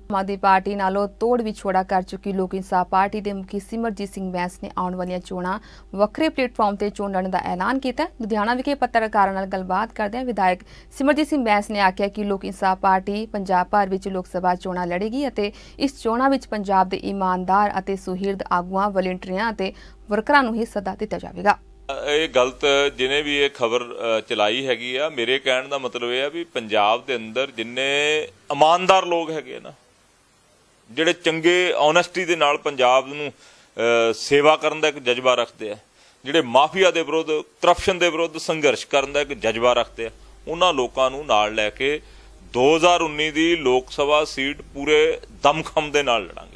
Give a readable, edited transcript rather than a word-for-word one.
आम आदमी पार्टी नालों तोड़ विछोड़ा कर चुकी लोक इंसाफ पार्टी के मुखी सिमरजीत सिंह बैंस ने आने वाली चोणां वक्रे प्लेटफॉर्म से चोण लड़न का ऐलान किया। लुधियाना विखे पत्रकारां नाल गलबात करदे विधायक सिमरजीत सिंह बैंस ने आख्या कि लोक इंसाफ पार्टी पंजाब भर विच लोक सभा चोणां लड़ेगी अते इस चोणां विच पंजाब दे ईमानदार अते सुहिरद आगुआं वलंटियरां अते वर्करां नूं ही सदा दिता जावेगा। ये गलत जिन्हें भी ये खबर चलाई हैगी आ, मेरे कहने का मतलब यह है भी पंजाब के अंदर जिन्ने ईमानदार लोग हैगे ना, जिहड़े चंगे ऑनेस्टी दे नाल पंजाब नूं सेवा करन दा एक जज्बा रखते हैं, जिहड़े माफिया के विरुद्ध करप्शन के विरुद्ध संघर्ष करन दा एक जज्बा रखते हैं, उन्हां लोकां नूं नाल लैके 2019 की लोक सभा सीट पूरे दमखम दे नाल लड़ांगे।